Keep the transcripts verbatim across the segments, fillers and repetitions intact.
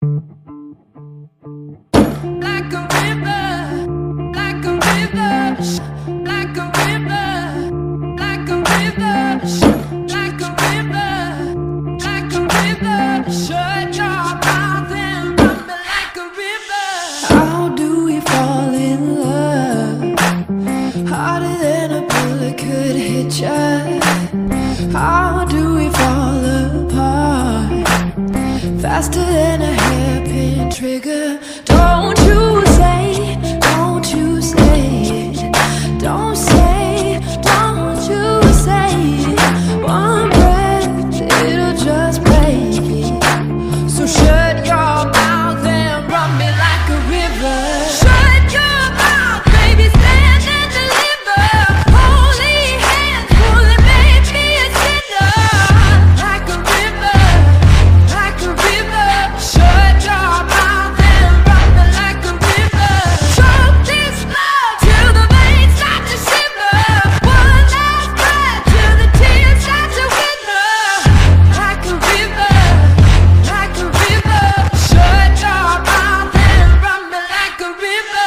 Like a river, like a river, like a river, like a river, like a river, like a river. Shut your mouth and run me like a river. How do we fall in love? Harder than a bullet could hit ya. How do we fall apart? Faster than a hairpin trigger. Don't you say, don't you say it. Don't say, don't you say it. One breath, it'll just break it. So shut your mouth and run me like a river. Shut your mouth, baby, stand and deliver. Holy hands pulling, make me a sinner. Like a river, like a river. Shut your mouth and run me like a river. Choke this love till the veins start to shiver. One last breath till the tears start to wither. Like a river, like a river. Shut your mouth and run me like a river.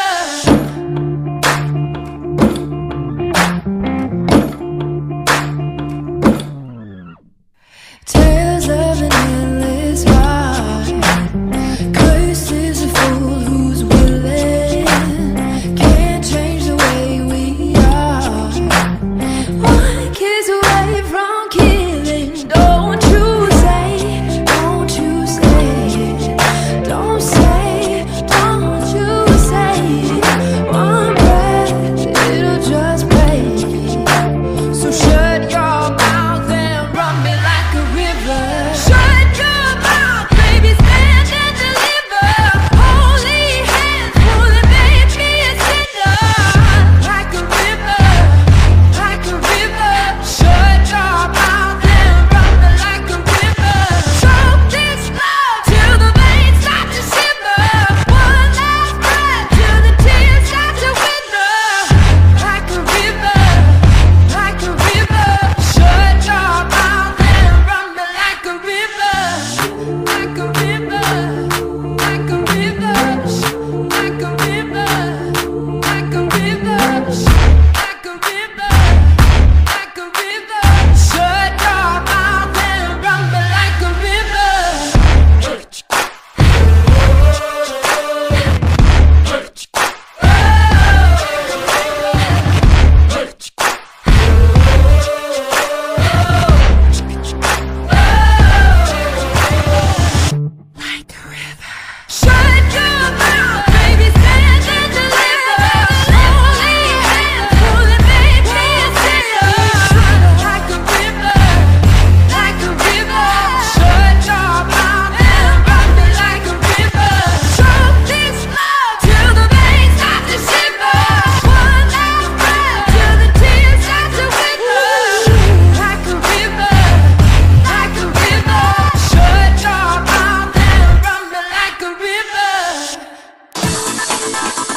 Tales of an endless ride. Cursed is a fool who's willing. Can't change the way we are. One kiss away from killing. Don't you say, don't you say it. Don't say, don't you say it. One breath, it'll just break it. So shut your mouth and run me like a river. Shut your mouth, baby, stand and deliver. Holy hands pulling, make me a sinner. Like a river, like a river. Shut your mouth and run me like a river. Choke this love till the veins start to shiver. One last breath till the tears start to wither. Like a river, like a river. Shut your mouth and run me like a river. Like a river, like a river, like a river, like a river, like a river, like a river. Shut your mouth and run me like a river. Like a river. Shut your mouth, baby, stand and deliver. Holy hands pulling, make me a sinner. Like a river, like a river. Shut your mouth and run me like a river. Choke this love till the veins start to shiver. One last breath till the tears start to wither. Like a river, like a river. Shut your mouth and run me like a river.